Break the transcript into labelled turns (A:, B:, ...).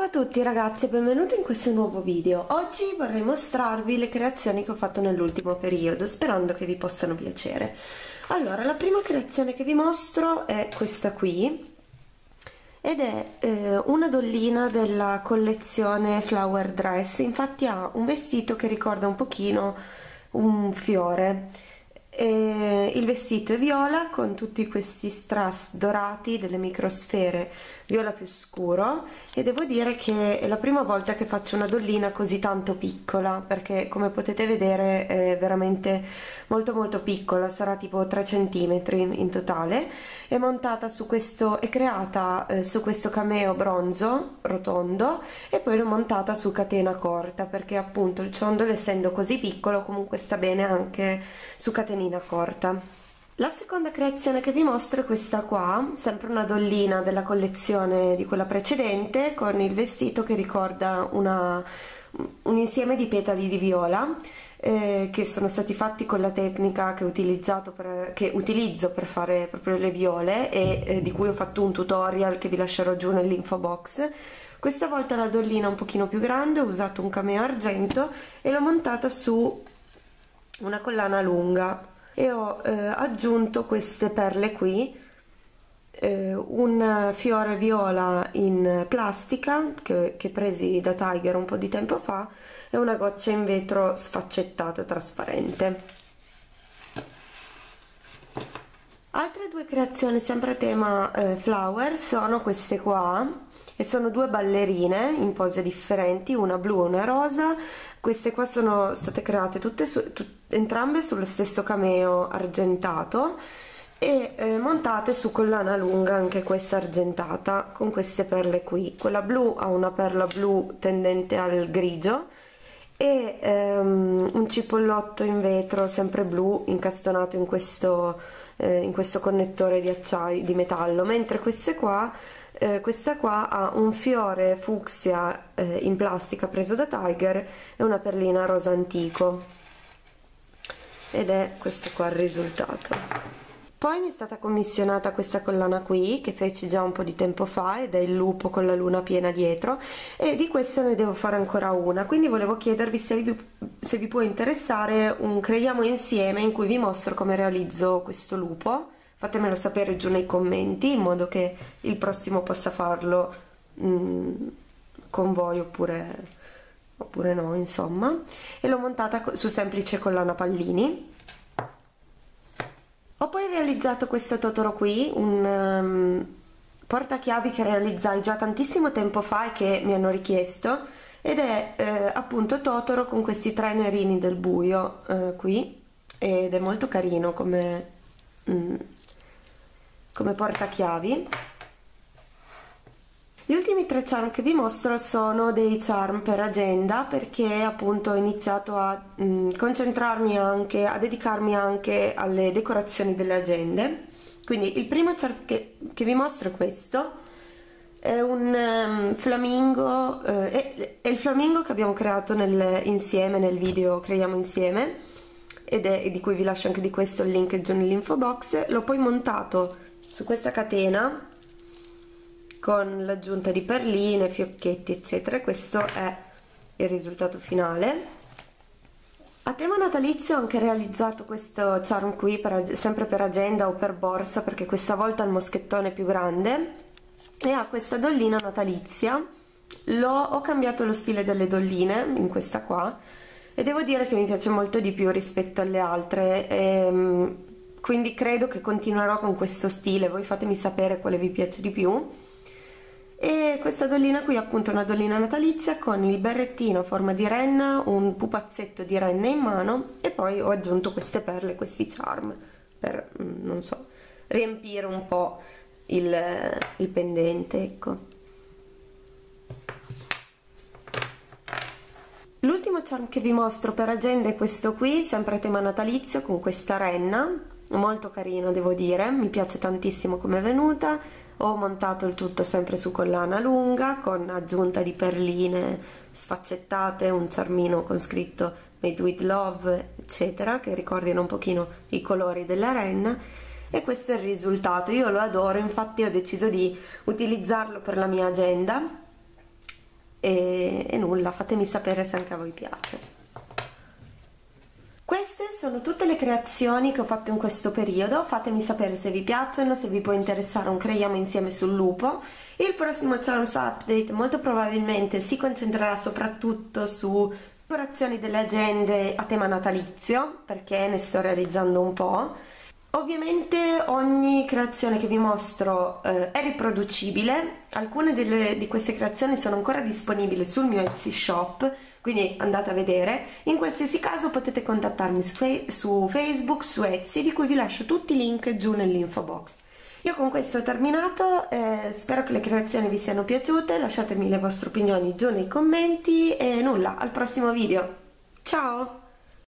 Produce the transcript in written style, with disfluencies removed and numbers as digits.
A: tutti ragazzi e benvenuti in questo nuovo video. Oggi vorrei mostrarvi le creazioni che ho fatto nell'ultimo periodo, sperando che vi possano piacere. Allora, la prima creazione che vi mostro è questa qui ed è una dollina della collezione Flower Dress. Infatti ha un vestito che ricorda un pochino un fiore. Il vestito è viola con tutti questi strass dorati, delle microsfere viola più scuro, e devo dire che è la prima volta che faccio una dollina così tanto piccola, perché come potete vedere è veramente molto piccola, sarà tipo 3 cm in totale. È montata su questo, è creata su questo cameo bronzo rotondo e poi l'ho montata su catena corta, perché appunto il ciondolo, essendo così piccolo, comunque sta bene anche su catenina corta. La seconda creazione che vi mostro è questa qua, sempre una dollina della collezione di quella precedente, con il vestito che ricorda un insieme di petali di viola che sono stati fatti con la tecnica che utilizzo per fare proprio le viole e di cui ho fatto un tutorial che vi lascerò giù nell'info box. Questa volta la dollina è un pochino più grande, ho usato un cameo argento e l'ho montata su una collana lunga e ho aggiunto queste perle qui, un fiore viola in plastica che presi da Tiger un po' di tempo fa e una goccia in vetro sfaccettato trasparente. Altre due creazioni sempre a tema flower sono queste qua, e sono due ballerine in pose differenti, una blu e una rosa. Queste qua sono state create entrambe sullo stesso cameo argentato e montate su collana lunga, anche questa argentata, con queste perle qui. Quella blu ha una perla blu tendente al grigio e un cipollotto in vetro sempre blu incastonato in questo connettore di acciaio, di metallo, mentre questa qua ha un fiore fucsia in plastica preso da Tiger e una perlina rosa antico, ed è questo qua il risultato. Poi mi è stata commissionata questa collana qui che feci già un po' di tempo fa ed è il lupo con la luna piena dietro, e di questa ne devo fare ancora una, quindi volevo chiedervi se vi può interessare un creiamo insieme in cui vi mostro come realizzo questo lupo. Fatemelo sapere giù nei commenti in modo che il prossimo possa farlo con voi oppure no, insomma. E l'ho montata su semplice collana pallini. Ho poi realizzato questo Totoro qui, un portachiavi che realizzai già tantissimo tempo fa e che mi hanno richiesto, ed è appunto Totoro con questi tre nerini del buio qui, ed è molto carino come portachiavi. Gli ultimi tre charm che vi mostro sono dei charm per agenda, perché appunto ho iniziato a concentrarmi anche, a dedicarmi anche alle decorazioni delle agende. Quindi il primo charm che vi mostro è questo, è un flamingo, è il flamingo che abbiamo creato insieme nel video Creiamo Insieme, e di cui vi lascio anche di questo il link giù nell'info box. L'ho poi montato su questa catena con l'aggiunta di perline, fiocchetti eccetera, e questo è il risultato finale. A tema natalizio ho anche realizzato questo charm qui, sempre per agenda o per borsa, perché questa volta il moschettone è più grande e ha questa dollina natalizia. Ho cambiato lo stile delle dolline in questa qua e devo dire che mi piace molto di più rispetto alle altre, quindi credo che continuerò con questo stile. Voi fatemi sapere quale vi piace di più. E questa dollina qui è appunto una dollina natalizia con il berrettino a forma di renna, un pupazzetto di renna in mano, e poi ho aggiunto queste perle, questi charm per, non so, riempire un po' il pendente, ecco. L'ultimo charm che vi mostro per agenda è questo qui, sempre a tema natalizio, con questa renna, molto carino devo dire, mi piace tantissimo come è venuta. Ho montato il tutto sempre su collana lunga con aggiunta di perline sfaccettate, un charmino con scritto Made with Love eccetera, che ricordino un pochino i colori della renna, e questo è il risultato. Io lo adoro, infatti ho deciso di utilizzarlo per la mia agenda e nulla, fatemi sapere se anche a voi piace. Queste sono tutte le creazioni che ho fatto in questo periodo, fatemi sapere se vi piacciono, se vi può interessare un creiamo insieme sul lupo. Il prossimo Charms Update molto probabilmente si concentrerà soprattutto su decorazioni delle agende a tema natalizio, perché ne sto realizzando un po'. Ovviamente ogni creazione che vi mostro è riproducibile, alcune di queste creazioni sono ancora disponibili sul mio Etsy shop, quindi andate a vedere. In qualsiasi caso potete contattarmi su Facebook, su Etsy, di cui vi lascio tutti i link giù nell'info box. Io con questo ho terminato, spero che le creazioni vi siano piaciute, lasciatemi le vostre opinioni giù nei commenti e nulla, al prossimo video. Ciao!